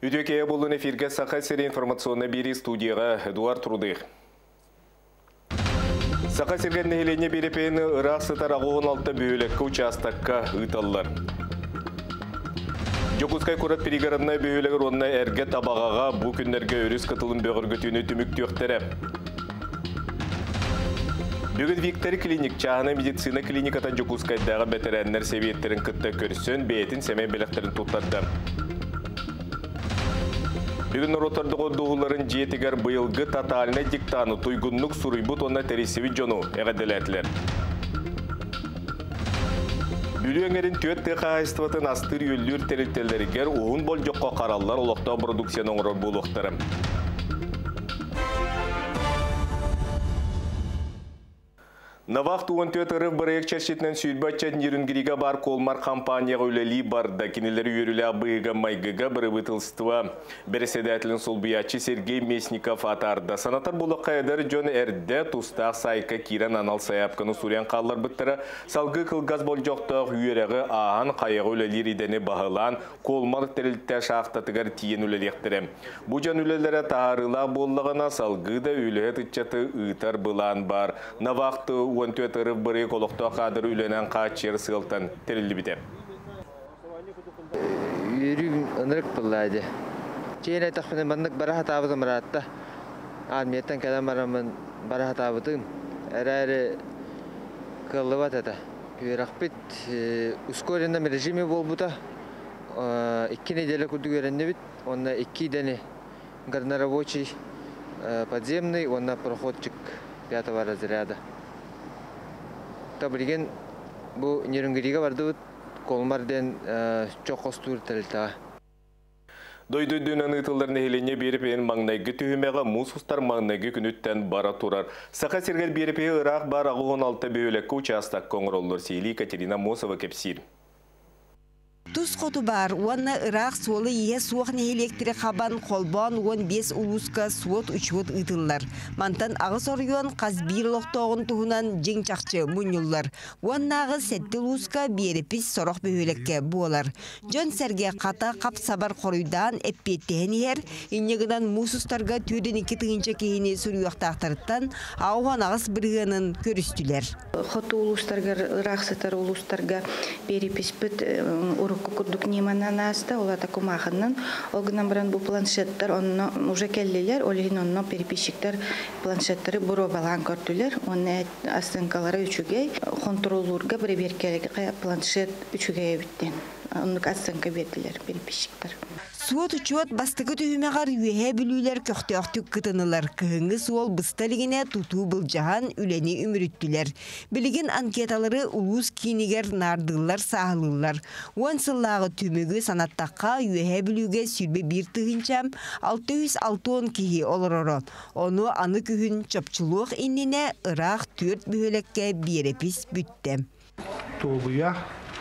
Үтөкея болын эфирге сақа сері информационны бері студияға Эдуард Рудых. Сақа серген нехелене берепені Ирақ сытарағы 16 бөйлеккі участакка ұйталылар. Жокускай курат перегородной бөйлегер онына әрге табағаға бұл күндерге өріс қытылын бөғіргітіні түмікті өқтері. Бүгін Виктори клиник, чағына медицина клиникатан Жокускайдағы бәтерәнлер сәбиеттерін күтті көрсін, бәйетін сәмен белектерін тұттарды. Бүгін ротарды қодуғыларын жетігер бұйылғы таталіне диктаны тұйгынлық сұрыйбұт онына тәресеві жону әғаделәтілер. Бүліөңерін төтті қағайыстыватын астыр өллер тәрілтелерігер оғын бол жоққа қаралылар олықта продукцияның ұрыр болуқтары. Навақты 14 ұрып бірек чәршетінен сүйдбатчат нерінгіриға бар колмар компанияға өлелі барда. Кенелері өрілі абыйға майгыға бірі бұтылстыва. Береседәтілін сол бұячы Сергей Месников атарды. Санатар болы қайдар жон әрді тұстақ сайқа кирен анал саяпқыны сурян қалылар бұттыры. Салғы қылғаз бол жоқтық үйеріғі ағын қайығы өлелер едені бағылан колмар тәрілтті шақтатығар тиен өлелектірі. Бұ жан өлелері тағарыла болығына салғы да өлі тұтчаты ұйтар бұлан бар. Навақты 14 ұрып бірі қолықта қадыр үйленен қачер сылтан тәрілі біте. Үйрім ұнырық бұллайды. Кейін айтақпынан бандық бара хатабыдым мұратта. Армияттан кәден барамын бара хатабыдым. Әрі қылы бат әді. Үйрақ біт. Ускореннам режиме бол бұта. 2 неделя күрді көрінді біт. Онна 2 дәне горнорабочий подземный, онна проходчик 5-го разряда. Білген бұл нерінгіриге барды бұд колмарден чоқ қостуыр тәрілтіға. Дойдойдынан ұйтыларын әйлене беріп ең маңнайғы түйімеға мұсыстар маңнайғы күніттен бара тұрар. Сақа сергел беріп ең Ирақ бар ағы 16 бөйлеккі участақ коңыр олар сейлі Екатерина Мосова кепсир. Тус қоты бар, онна Ирақ солы ие суақ нехелектері қабан қолбан 15 улуска суот учуот ұйтылар. Мантан ағыз орыуан қазбир лоқтоғын тұғынан жең чақчы мұнюлар. Оннағы сәтті улуска берепіс сороқ бөйлекке болар. Жон сәрге қата қап сабар қорыйдан әппеттен ер, инегідан мұсыстарға төден 2 тығынша кейіне сүріуақтақтарыттан ауған ағыз біргенін көрістілер. Хоты улустарға, Ирақ сатар улустарға берепіс бүт курдук неманан аста, ола таком аханнан. Олгынан баран бу планшеттер, онно уже келлилер, олигин онно переписчиктер планшеттери буро балан көртүлер. Онны астынкалары үчүгей, контролурга берберкелеге планшет үчүгей биттен. Онны астынка бердилер переписчиктер. Суот учуот бастығы түйімеғар үйе білулер көқтеқтік кытынылар. Кығыңы суол бұсталігіне тұту бұл жаған үлені үміріттілер. Білігін анкеталары улус кейінігер нардылар сағылылар. Он сыллағы түмігі санаттаққа үйе білуге сүрбе бір тұғынчам 660 кейі олырыры. Оны аны күхін чопчылуық инніне Ирақ 4 бүйелекке берепіс бүтті. Туғыя,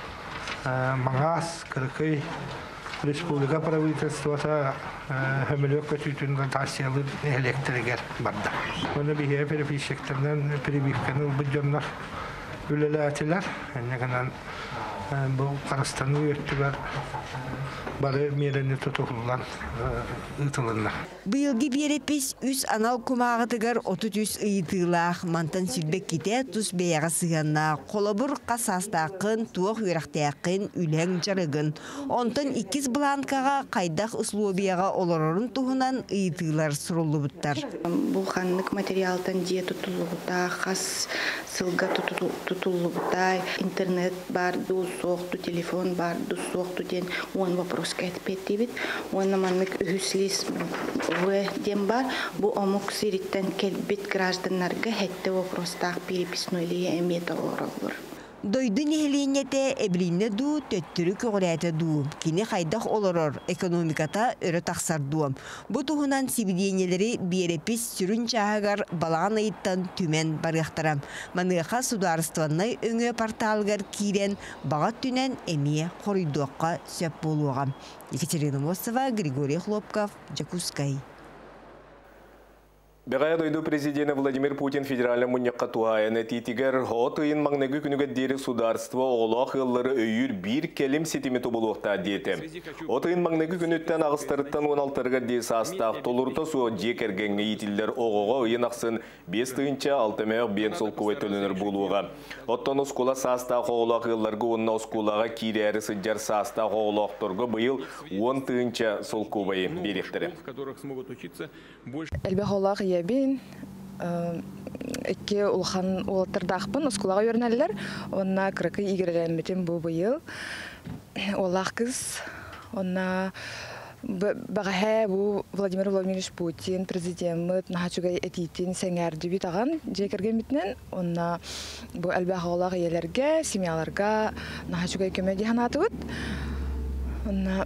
маңас, кіркей, Республика правительствоса хөмөлөккө түтүнгөн тассиялы электригер барда. Оны бихе переписчиктерден перебивканы бұджонлар үлеләтилер. Эннегенен бұл Қарыстаны өттігер бары мерені тұтылылан ұйтылынлар. Бұйылғы берепіс үс анал күмағытығар 33 ұйтылақ мантан сүрбек кете тұс бейаға сығанна. Қолабыр қасастақын, туақ үйрақтақын, үләң жарығын. Онтан 2 бланкаға қайдақ ұслуобияға оларырын тұғынан ұйтылар сұрылы бұттар. Бұл қанлық материалдан де тұтылы бұта, қас сылға тұтылы бұта, интернет бар, ду соқты, телефон бар, ду соқты ден он вопрос кәтпетті бит. Оны манлық үхіслес дем бар, бұл омық сиреттен келбет гражданларға хәтті вопростақ переписнулі әмет олар. Дойды нехеленете эбилинне ду, төттүрі көғірәті ду. Кені қайдақ олырыр, экономиката өрі тақсардуым. Бұ тұғынан сибиденелері берепіс сүрін чағығар балаған айттан түмен барықтарам. Манығақа сударыстываннай өңі порталғар кейрен бағат түнен әмие қорыйдуаққа сөп болуғам. Екатерина Мосова, Григорий Хлопков, Жокускай. Бегая дойду президент Владимир Путин федеральный муньякка туайаны титигер отыын маңнегі күнігет дері сударство оғылақ еллары өйір бір келім сетімі тобылуқта деті. Отыын маңнегі күніттен ағыстарыттан 16-ға дейс астақ толырта суы жекергенге етілдер оғыға ұйын ақсын 5 түйінче 6 мәйіқ бен сол көвет төлінір болуға. Оттан ұскула састақ оғылақ елларға онына ұскулаға кері әрі сыджар састақ оғылақтырғы бұйыл 10 түйінче сол көвайы беректірі. Ябин эки улхан ултырдакпын оскулага өрнәлләр. Онна кракы игереләмәтем бу быел. Олах кыз. Онна багаһа бу Владимир Владимирович Путин президент нахачуга этитин сеңәрди бит аган жекерген битнен. Онна бу албахалага еләргә, семьяларга нахачуга көмәди ханатыбыт. Онна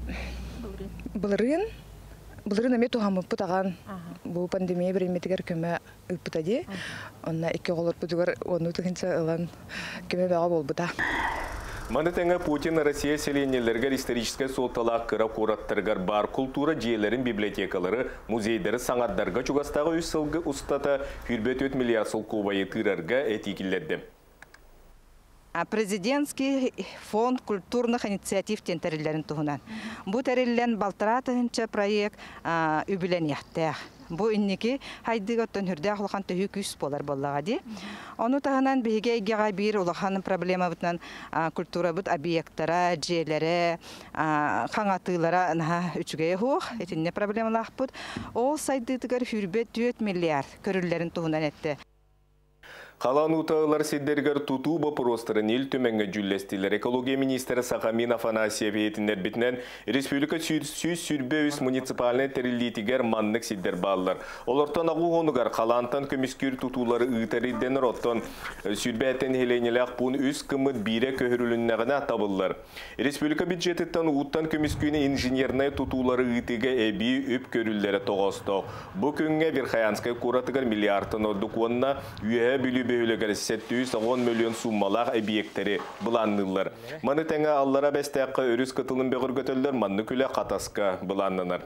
Бұлырын әме туғамы бұтаған бұл пандемия біреметігер көмі ұппытади. Онна екі қолыр бұтығыр оны тұғынша ұлан көмі бәға бол бұта. Манытыңа Путин Россия селенелерге историческая солталақ қыра қораттырғар бар культура жиелерін библиотекалары, музейдері саңардарға чуғастағы үс сылғы ұстата 4 миллиард сол көбайы тырарға этикілерді. Президентский фонд культурных инициатив тентерилерин тугунан. Бу териллен балтыратынча проект үбүленияқтақ. Бу инники хайдыготтон хүрдәк улахан төһү күс болар боллага ди. Ону таханан биге игега бир улахан проблема бутнан культура бут объекттара, жээлере, хаңатылара на үчүгө хук, этинне проблемалар бут. Ол сайдыгар хүрбет 4 миллиард көрүллерин тугунан этти. Қалан ұтағылар седдергер тұту бопыростырын ел төменгі жүллестілер. Экология министері Сақамин Афанасьев етіндер бітінен республика сүрбе үс муниципаліне терилитігер маннық седдер балылар. Олардан ағу ғонығар қалантан көміскер тұтулары ұйтаридденір оттан сүрбе әттен хеленелек бұн үс кымыт бире көхіріліннәғіне табылылар. Республика бюджеттен ұттан көміскүйіне инженеріне тұтулары ұйтыға әбі өп көрілдері тоғысты. Бұл күнге Верхаянскай құратығар миллиардын ордық онына үйе бүлі бөйлегер 710 миллион суммалақ объекттері бұланнылар. Маны тәңі аллара бәстәққа өріс қытылын беғір көтілдер, манны күлі қатасқа бұланнынар.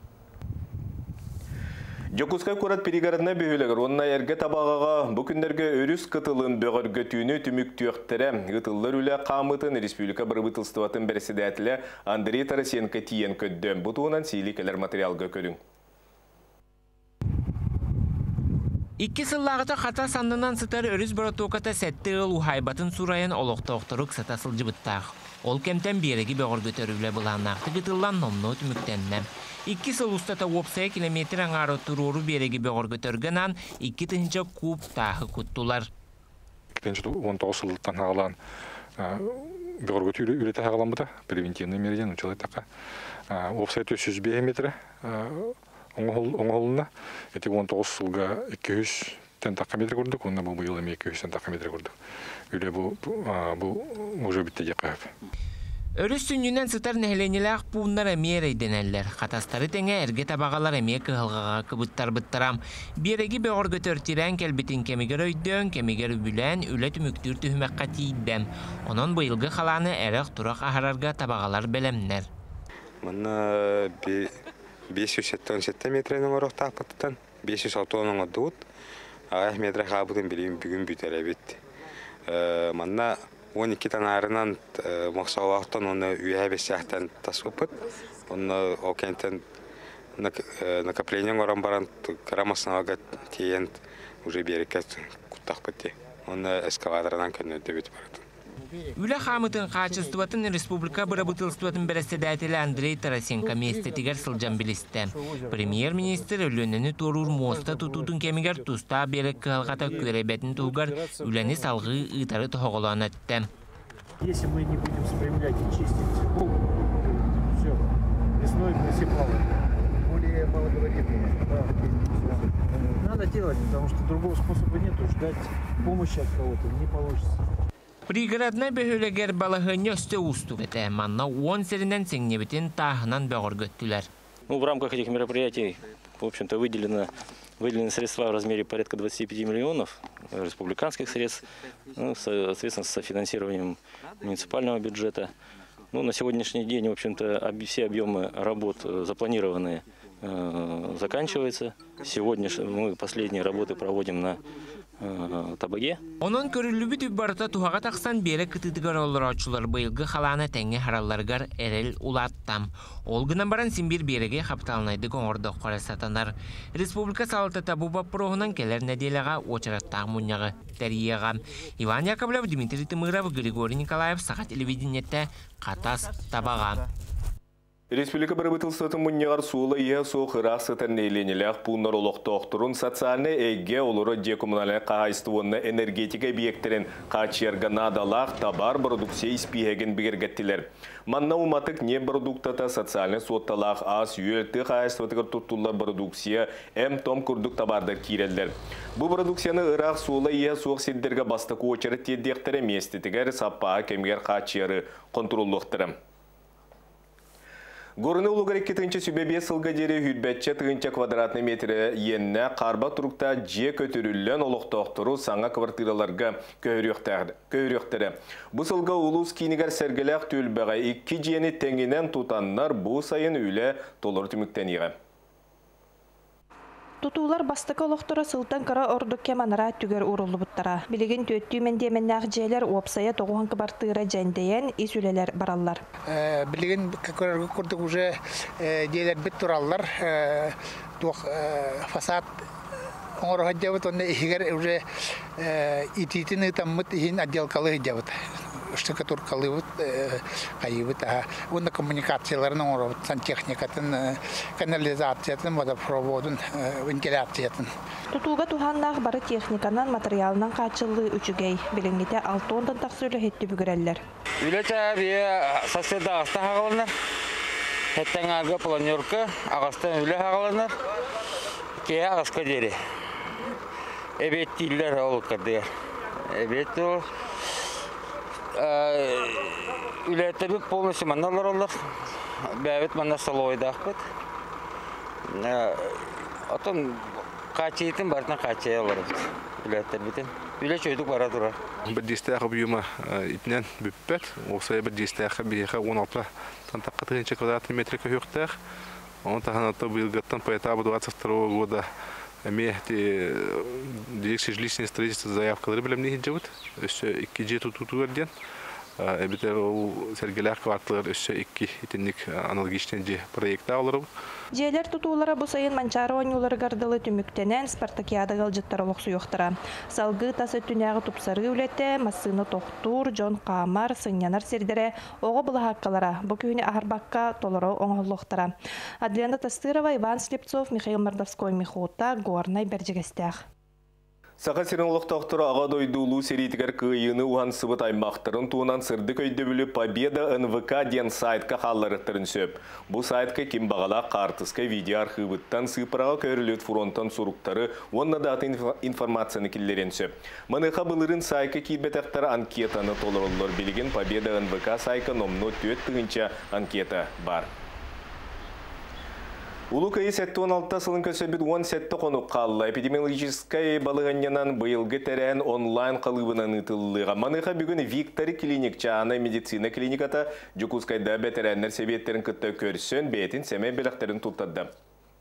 Жокускай көрат перегородна бөйлегер, онына әрге табағаға бүкіндерге өріс қытылын беғір көтүйіні түмік түйіқтірі. Ғытылар үлі қамытын республика бір бұтылстыватын бәрседәтілі Андрей Тарасенко тиен көдді. Бұтуынан сейлікелер материалға көрің. Икки сыллағыта қата сандынан сытар өріс баратуқата сәтті ыл ухайбатын сурайын олықтауқтырық сата сылжыбыттақ. Ол кемтен береги бөғір көтөрілі бұланнақты гытылан номну түміктеннем. Икки сыл ұстата 30 километр аңары тұруру береги бөғір көтөргенан 2 тыхынча куб тағы күттулар. 19 сылыттан ағалан бөғір көтөрі үреті ағалан бұда, превентивный мериден ұчылай тақа. 300 метр оңғолына, әтек 19 сылға 200 тентаққа метр көрдік, онына бұл бұйыл 200 тентаққа метр көрдік. Үлі бұл мұжы бітті де қағып. Өріс түнінен сытар нәхленеләқ пуынлар әмер әйденәлілер. Қатастары тәңе әрге табағалар әме кығылғаға кыбыттар бұттарам. Береги бөғір көтөртірен кәлбетін кемегер өйден, кемегер үбілен, үлі түміктір түхімәққа тейдден. Онын бұйылғы қаланы әріқ тұрақ ағарарға табағалар бәлемнер. 570 метрінің орық тақпаттан, 506 оның ұдығыт, ағай метрі қабыдың білейін бүгін бүтәрі бетті. Манна 12 танарынан мақсауақтан оны үйә бесяқтан тасыпыт, оны окентен накоплениен оран баран қарамасынаға тейен уже берекет құттақ бітті. Оны эскаваторынан көннөді бет барады. Үлі қамытын қачыстыватын республика бұрабытылстыватын бәрістедәтілі Андрей Тарасенко местетігер сылжан білісті. Премьер-министр өлінені торур моста тұтудың кемігер тұста берек қылғата көребетін тұғығар үліні салғы ұйтары тұғылан әтті. Если мы не будем спрямлять и чистить все, весной мы все плаваем. Более малоговоримые. Надо делать, потому что другого способа нету. Ждать помощи от кого-то не получится. Пригородна бөхөлегер балығыны өсті ұсту бәті, манна 10 серінен сеңнебетін тағынан бөғір көттілер. В рамках этих мероприятий, в общем-то, выделены средства в размере порядка 25 миллионов республиканских средств, соответственно, с софинансированием муниципального бюджета. На сегодняшний день, в общем-то, все объемы работ запланированные заканчивается. Сегодня мы последние работы проводим на Табаге. Onun körüllübü tübbarıta tuhağa taqsan bere kıtıdıgar oluraçular bayılgı xalana tenge harallargar erel ulattam. Olgınan baran simbir berege kapitalnaydı koңорда qora satanar. Respublika salata tabu baproğunan keler nedelağa oçarattağ munyağı teriyağa. Ivan Yakovlev, Dmitri Tımırov, Grigorий Nikolaev, Sakat Televidinette, Qatas Tabağa. Республика барыбытылсатын мұнияғар суылы ең соқ ұрақ сытын eylenелек пулнар олықты оқтырын социальны әйге олыры декоммуналы қағайстуынны энергетика объекттерін қачерға надалақ табар продукция испиеген бігергеттілер. Манна уматык не продуктата социальны сотталақ аз үйелті қағайстуатығыр тұттулар продукция әм том күрдік табардар кирелдер. Бұл продукцияны ұрақ суылы ең соқ селдерге бастықы очары теддектері местетігер саппаға кемгер қачері контроллықтырым. Горыны улугар 2-ші сүбебе сылға дері хүлбәтче 3 квадратный метрі енне қарба тұрықта же көтірілін олықтақтыру саңа квартираларға көйректері. Бұл сылға улус кейінігер сәргіләқ төлбәға 2 жені тәңінен тұтаннар бұл сайын үйлі толыр түміктен еға. Тутулар бастықы олықтыра сылтан қара ордықке манара түгер урулы бұттара. Білеген төттүймен деменнақ жейлер опсая тоғуан кыбартыра жәндейен ис үлелер бараллар. Білеген көрергі көрдік уже дейлер біт тұраллар. Фасад оңырға жабыт, онда егер уже ититін ұтаммыт ең отделкалы жабыт. Штукатур калывыт, кайыбыт, онда коммуникацияларын оңырабыт, сантехникатын, канализациятын, водопроводын, вентиляциятын. Тутулга туханнақ бары техниканан, материалынан қачылы үчігей, білінгете 6-10 тақсы үлі хетті бүгірелер. Үлеті бие соседа ағаста хағалынар, хеттен ағы планерка, ағастан үлі хағалынар, кей ағасқа дері. Эбет тиллер олыққа дер. Эбет ол үләтті полностью манналар олар. Бәвет манна салойдақ бұд. Отын қачейтін бартына қачай олар бұд. Үләттер бітін. Үләт өйдік бара тұра. Бір дестәқі бұйымы итінен бүппәт. Осылай бір дестәқі бейеқі 16 тантаққа 3 квадратный метрі көйіқтәқ. Оның тағанатты бұйылғаттан по этапу 22 года Мехте дирекция жилищного строительства заявкалары білім не жауыт. Өсі 2 жеті тұту өрден. Әбітер ол сәргелер кварталар өсі 2 итінік аналогичный же проекта алыры. Жейлер тутулара бұл сайын манчары ойнулары гардылы түміктенен спартакиады ғылжыттар олық сұйықтыра. Салғы тасы түнәғы тұпсары үлетті, масыны тоқтур, жон қамар, сыңнянар сердері оғы бұлы хаққалара. Бұл күйіне ағырбаққа толыру оңғылықтыра. Адлена Тастырова, Иван Слепцов, Михаил Мордовской, Михота, Горнай, Берджегестях. Сақа сирен олықтақтыры аға дойдулу серейтігер күйіні уған сыбыт аймақтырын туынан сырды көйді білі Победа НВК ден сайтқа қалларықтырын сөп. Бұл сайтқа кем бағала қартысқа видео архивыттан сыпыраға көрілет фронтан сұруқтары онна даты информацияны келдерен сөп. Маныға бұлырын сайқа кейбетақтары анкетаны толырылыр білген Победа НВК сайқа номны 4 анкета бар. Улу кайы 16 сылын көсөбіт 17 қонуп қалла. Эпидемиологическай балығаннанан бұйылғы тәрән онлайн қалыбынан ұтылыға. Маныға бүгін Виктори клиник чағына медицина клиниката Жукускайда бәтәрәнлер себеттерін күтті көрсін бәйтін сәмей біліқтерін тұттады.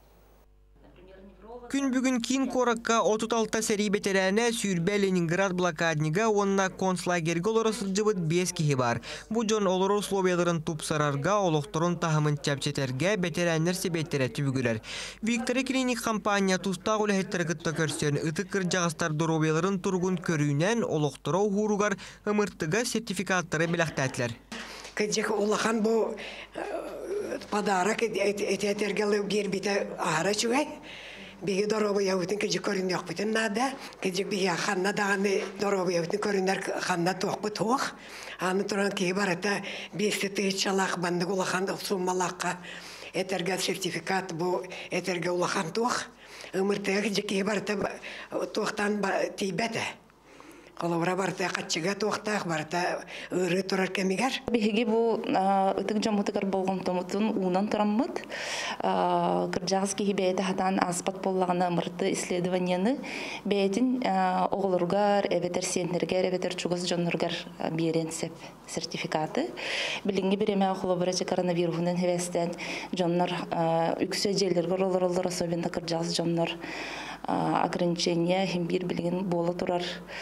Күн бүгін кин коракка 36 сәрі бетерәне сүйірбә Ленинград блокаднига онна концлагерге олары сылжыбыт 5 кихи бар. Бұ жон олары условияларын тупсарарға олықтырын тахымын чәпчетерге бетерәнлер себеттері түбігілер. Виктори клиник компания тұстақ үләхеттері күтті көрсен ұтықыр жағыстар дұробияларын тұрғын көрінен олықтыру хуругар ымырттыға сертификаттары біләқтәтілер. Кәдек олақан бұл подарок әтетергелі гербеті ағара чүгәй. Биги доробы яутын кежик көрін yok бүтін нада. Кежик биги ханна дағаны доробы яутын көрінер ханна тоқ бұт тоқ. Аны тұран кей барата 5 тыйыч чалақ банды улахан суммалаққа әтерге сертификат бұл әтерге улахан тоқ. Өміртігі кежик кей барата тоқтан тейбәті. Коловра барта качыга тоқтақ барта ыры турар кемигер. Биһиги бу ытык жомутыгар болгон томутун унан тураммыт. Кыржагыс киһи бэйэ хатан аспат боллагына мырты исследованияны бэйэтин оголоргар, эбетер сиеннергер, эбетер чугас жонноргар биеренсеп сертификаты. Билинги биреме холобырачы коронавирусунан хевестен жоннор үксө жерлергер олор особенно кыржагыс жоннор ограничения химбир билген боло турар.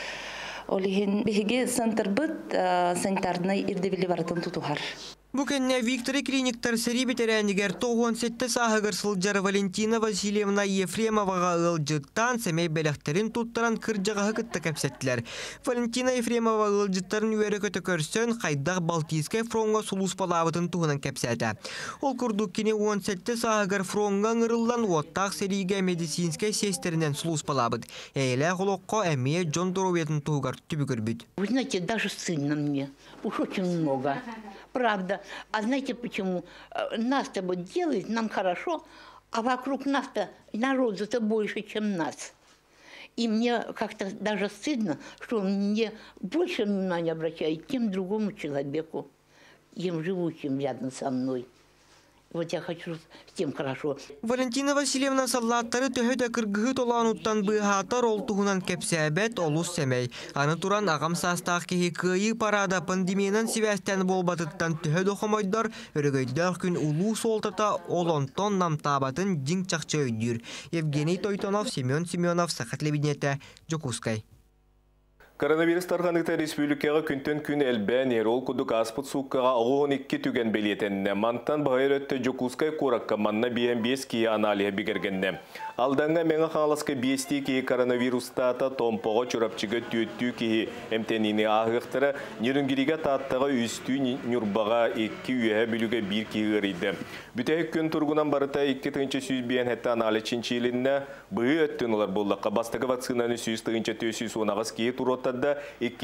Олихин биһиги центрбыт санитарный ирдебили барытын тутухар. Букенне Виктор клиниктар сери бетерәнигер 97 сахыгыр сылжар Валентина Васильевна Ефремовага ылжыттан семей беләхтерин туттаран кыржаға кытта кәпсәттілер. Валентина Ефремова ылжыттарын үйәрі көті көрсен қайдақ Балтийскай фронға сулус палабытын туғынан кәпсәті. Ол күрдік кені 17 сахыгыр фронға ңырылдан оттақ сериге медицинскай сестерінен сулус палабыт. Әйлә құлыққа әмие Джон Дороветін туғығар түбі көрбіт. Вы знаете, даже стыдно мне. Уж очень много. Правда. А знаете почему? Нас-то вот делает, нам хорошо, а вокруг нас-то народу-то больше, чем нас. И мне как-то даже стыдно, что он мне больше внимания обращает, чем другому человеку, тем живущим рядом со мной. Вот я хочу с тем хорошо. Валентина Васильевна саллаттары төһөдө кыргыһы толануттан быһаатар олтуһунан кепсәбәт олус сәмәй. Аны туран агам састаах кеһи кыйы парада пандемиянан сибәстән болбатыттан төһөдө хомойдор өрөгөйдör күн улуу солтата олонтон намтабатын жиң чакчы өйдүр. Евгений Тойтонов, Семен Семенов, Сахат Лебеднете, Жокускай. Коронавирус тарғанықта республикаға күнтен күн әлбән ерол күдік аспыт суққаға 12 түген белетенне. Мантан бағайыр өтті Жокускай қораққа манна бейен 5 кие аналия бігергенне. Алданға меңі қаңласқа 5 кие коронавирустата томпоға чурапчыға түйеттүү кие әмтеніне ағықтыры нерінгеріге таттаға үсті нүрбаға 2 үйе бүліге 1 кие ғырыйды. Бүтәйік күн тұрғынан барыта 2 сүйбейін әтті аналы чинчилінне бұғы өттін олар болдаққа. Бастығы вакцинаны 300 онағыз кие тұрот да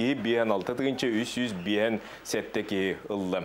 2-6 бейін сәтті кей ұлды.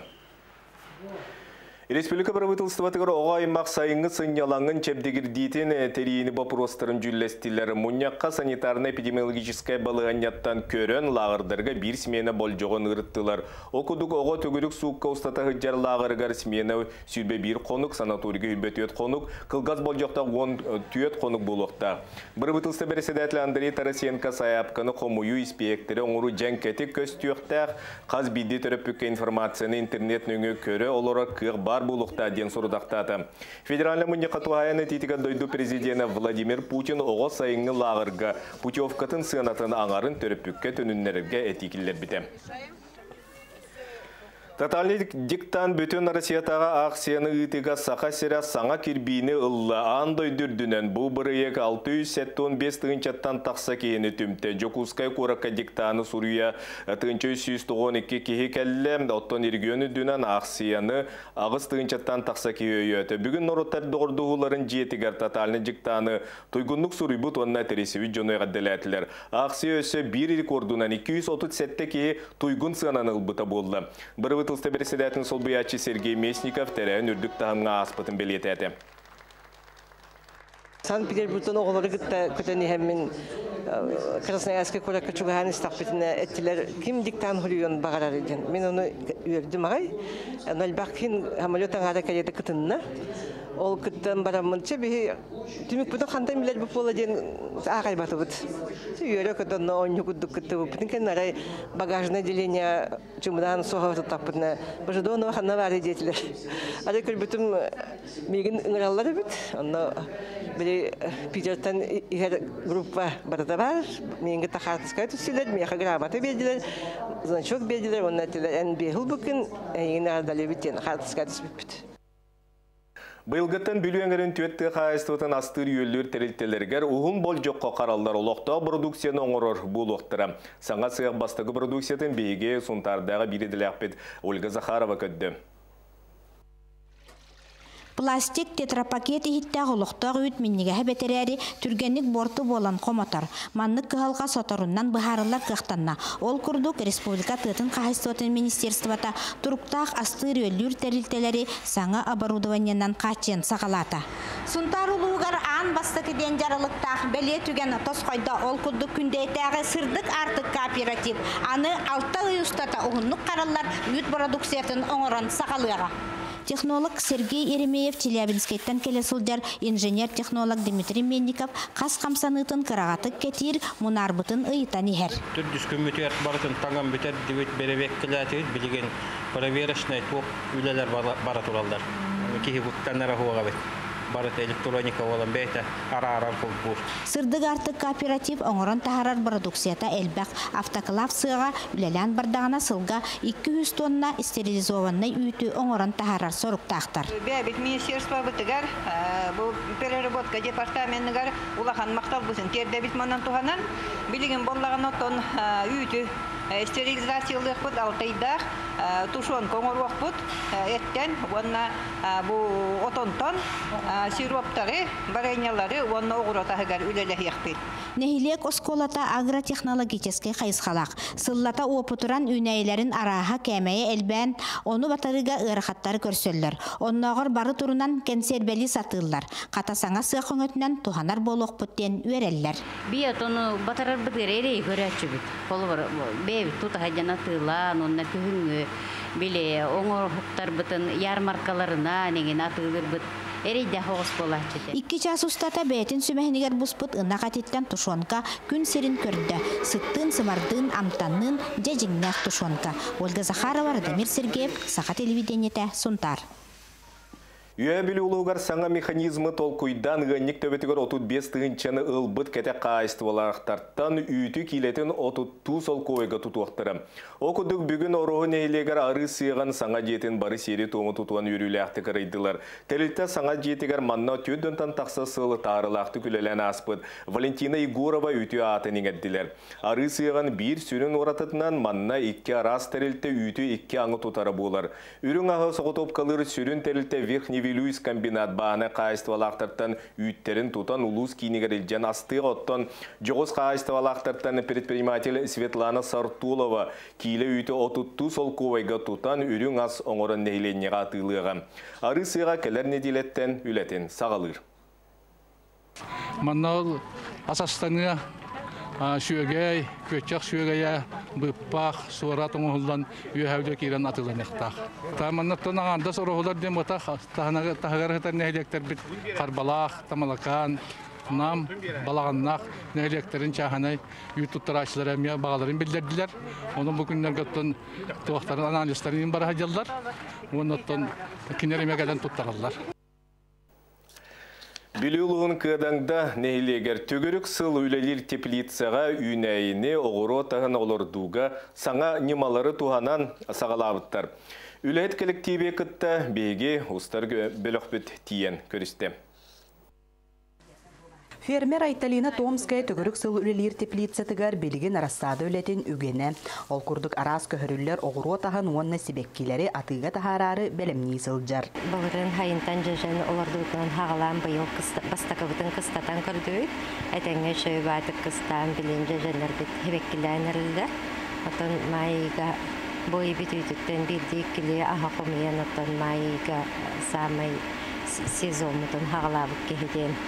Республика правительствотығыр оға аймақ сайыңы сынялаңын чәбдегір дейтін терейіні бапыростырын жүллестілері мұньяққа санитарно-эпидемиологическай балығанияттан көрін лағырдарға бір смена бол жоғын ұрыттылар. Окудық оға төгірік суыққа ұстатағы жар лағырғар смена сүйбе бір қонық, санаториға үлбет өт қонық, қылғаз бол жоқта 10 түйет қонық болуқта. Правительство бәріседәтлі Андрей Тарасенко саяпқаны қомую испектері оңыру жәнкеті көз түйіқтәқ, қаз биді түріппікі информацияны интернет нөңі көрі олары қық бар булукта ден сурдактаты. Федеральный муникатуаяны титига дойду президенті Владимир Путин оғы сайыңы лағырға путевкатын сынатын аңарын төріппікке түнінлерге этикілер біте. Таталный диктан бүтін Россиятаға ақсияны ұйтыға сақа сірі саңа кірбейіні ұлла андой дүрдінен бұл біріек 675 тыңчаттан тақса кейіні түмті. Жокускай қораққа диктаны сұруя 312 кейі кәлі оттон ергені дүнен ақсияны ағыз тыңчаттан тақса кейі өйеті. Бүгін нороттар доғырдығыларын жетігер таталный диктаны тойгунлық сұруй бұт онына тересіві жонойға дәләтілер. Ақсия өсі бір рекордунан 237 кейі тойгун сығанан ұлбыта болды. Правительство председатель Солбиячи Сергей Местников терен үрдік тағымға аспытын белететі. Санкт-Петербургтан оғылары күтәні әмін Красноярский көрәкі чуғаны стақпетіне әттілер кім диктан хұлион бағарар еден. Мен оны өрдім ағай. Нөлбақын хамалет аңада кәлеті күтінна. Ол күттен барамынча бі түмік бұтын қандай милер бұп бола ден ағай баты бұд. Үйері күттен оңы күдді күтті бұп. Бұтын кен арай багажное деление чумыдан соға тұттақ бұтына. Бұжыды оны қанна бары детілер. Ады көл бүтін мегін ұңыралары бұд. Оны білі Питертен игер группа барыда бар. Менгі тақартыскай түсілер, меха грамоты берділер, значок берділер, оны әтілер ән бейхіл бүкін, әйін ардалы біттен қартыскай түспіп біт. Бұйылғыттан бүлуеңерін түйетті қайыстығытын астыр үйелдер тәрелтелергер ұғын бол жоққа қаралдар олықта продукцияны оңырыр бұл оқтыра. Саңа сыяқ бастығы продукциятын бейге сұнтардағы биреділі ақпет Ольга Захарова көдді. Пластик тетрапакет ихиттәг олохтаг үт миннигә бетерәри түргенник борты болан комотор. Маннык кыһалга соторуннан быһарылар кыхтанна. Ол курдук республика тытын кахыстатын министерствота туруктак астыр өлүр терилтелери саңа оборудованиянан качен сагалата. Сунтарулугар ан бастакеден жарылыктак беле түген тоскойда ол курдук күндейтәге сырдык артык кооператив. Аны 6 ай устата угуннук караллар үт продукциятын оңорон сагалыга. Технолог Сергей Еремеев Челябинскайттан келе сылдар инженер-технолог Дмитрий Менников қас қамсанытын қырағатық кетир мұнарбытын ұйытан ихер. Түрдіс көмітер барытын таңан бітер дебет беребек кіләтігіз білген проверочный топ үйлелер бара туралдар. Кейі бұттанлары хуаға бет. Барыт электроника olan бейті ара-аран қолбур. Сырдык артык кооператив оңорон тахарар продукцията элбәк автоклав сыға үлелән бардағына сылға 200 тонна стерилизованный үйті оңорон тахарар соруктақтар. Бәбет министерство бұтығар, бұл переработка департаментігар улахан мақтал бұсын тердебет манан туғанан, білігін боллағын оттон үйті стерилизациялық бұд алтайдақ, тушон коңыруақ бұд, әттен, онна бұл отонтон сироптары, барайнялары, онна оғыротағығар үлелі яқпет. Нехилек осколата агротехнологический қайысқалақ. Сыллата опытыран үнәйлерін араға кәмәйе әлбән, оны батарыға ұрақаттары көрсөллер. Оннағыр бары тұрынан кәнсербәлі сатылар. Қатасаңа сықың өтінен туғанар болуқ бұттен өреллер. Бият оны батарар бұдыререй көрәтші бүт. Қолы бар, бәйбіт тұтағайдана тылан, онна күхіңі біле оңыр құқтар бұтын ярмаркаларына неген атылыр бұт. Икки час устата бәйтін сүмәхінігер бұспыт ынақатеттен тушонка күн серін көрді. Сыттын, сымардын, амтаннын, жәжіңнәқ тушонка. Ольга Захарова, Радамир Сергеев, Саха телевидениеті, Сунтар. Үйе білі ұлығар саңа механизмы толкуйдан ғанник төбетігер 35 тығынчаны ұлбыт кәте қайыстывалақтарттан үйті келетін 30 сол койға тұтуақтыры. Оқыдық бүгін орығын әйлегер ары сыйған саңа жетін бары сері тоңы тұтуан үрілі ақты қырайдылар. Тәлітті саңа жетігер манна төддінтан тақса сылы тарылақты күлелән аспыд. Валентина Егорова үйті атын еңәдділер. Ары сыйған бір сүрін оратытынан манна 2 арас тәрілті үйті 2 аңы тұтары болар. Үрін ағы соғытып қалыр сүрін тәрілті верхний Вилюйс комбинат бағаны қайыстывалақтарттан үйттерін тұтан ұлыс кейінігерілден асты оттан жоғыз қайыстывалақтарттан предприниматель Светлана Сартулова кейлі үйті отутты сол ковайға тұтан үрің ас оңырын нейленеға атылыға. Ары сыйға кәлер неделеттен үлетін сағалыр. Маннал асастаныға сүйегей, көтчақ сүйегей, бұппақ, суарат оңғылдан үйәуді кейрен атылан еқтақ. Таманнаттан ағанда сұрығылар дем отақ, тағығарғытар нәйлектер біт қарбалақ, тамалакан, нам, балағаннақ, нәйлектерін чағанай, ютуттар ашылар әмия бағаларын білдерділер. Оның бүкінден көттін туақтарын аналистарын бара жалдар, онын кенеремегеден тұттаралар. Білуылығын кыдаңда нәйлегер төгірік сыл үлелер теплицаға үйнәйіне оғыру тағын олырдуға саңа немалары туғанан сағалабыттар. Үләйт коллективе күтті бейге ұстар бөліқпіт тиен көрісті. Фермер Айталина Томская төгірік сыл үлелер теплица тігар белеген арастады үлетін үгені. Ол күрдік арас көхірілер оғыру тағын онына себеккелері атыға тағарары бәлімні сылжар. Бағырын хайынтан жөжен олардығынан хағалан бұйыл бастақыбытын қыстатан көрдік. Әтәңе шөй батық қыстан білен жөженлер біт хебеккелерін әрілдер. Отын майыға бойы біт үйтіктен білдік келе аға қомиян отын майыға самай сезонмытын хағалабық кехеден.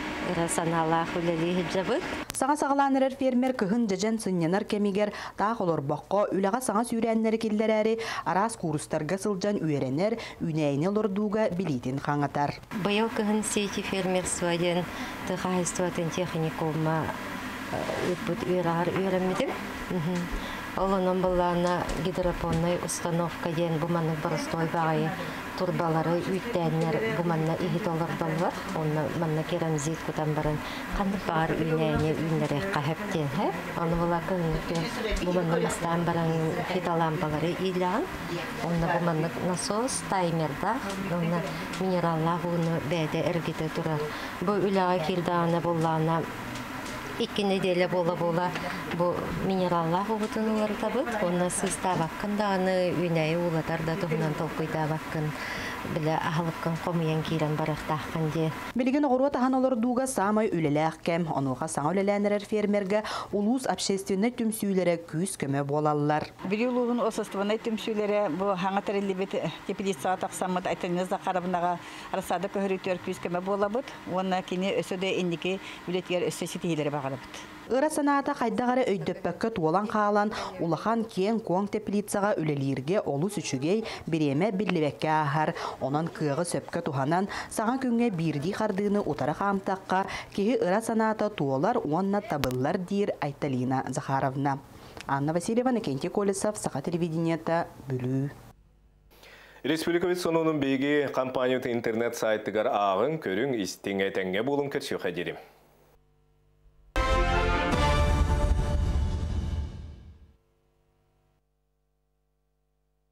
Саңа сағаланырыр фермер кыхын жәжен сыннянар кемигер тақ олар баққа үліға саңа сүйрәнлері келдер әрі арас курустарға сылжан үйеренер үнәйіне олардуға білейтін қаңатар. Байыл кыхын сейті фермерстваден тұқайыстуатын техникума үйрәмедім. Олының бұллана гидропонной установка ден бұманның бұрыстой бағайы турбалары үйттәнер бұманна ихит олар балар. Оны манна керамзит күтан барын қанды бағар үйнәйіне үйнәрі қағыптен. Оны бұла күннікі бұманның мастан баран хиталампалары илаған. Оны бұманның насос таймерда. Оны минераллақ ұны бәді әргеті тұрар. Бұл үліға келдағына бұллана İki nedele bola bu minerallar uğutun uları tabıt. Ona sızda bakın da anı üneyi uğular da tohunan tolkuyda bakın. біле ағылыққын қомыян кейрен барақтаққан де. Билеген оғыру таған олар дуға самай үлеләқ кәм, онуға саңа үлеләнерер фермерге улус общественный түмсүйлері күз көмі болалылар. Били улуғын осыстванай түмсүйлері бұл хаңа тәрелебет теплицаға тақсамыд айтаныңызда қарабынаға арасады көхіріктер күз көмі болабыд. Оны кені өсөде ендеке үлетер өсө сетейлері бағалабыд. Ыра санаата қайдағары өйдөппәккө туолан қағалан улахан кен коң теплицаға үлелерге олус үчүгей биреме биллебекке ахар. Онан кыағы сөпкө туханан саға күнге бирди қардыны утары қамтаққа кеге ыра санаата туолар уанна табыллар дир Айталина Захаровна. Анна Васильева, Накенти Колесов, Саха телевидениета, Бүлүү. Республикавит сонунун бейги компанияты интернет сайттыгар ағын көрің истеңе тәңге болын кірші қадерім.